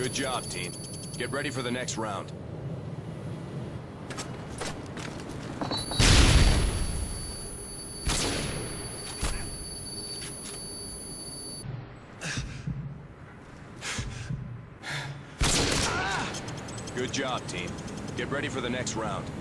Good job, team. Get ready for the next round. Good job, team. Get ready for the next round.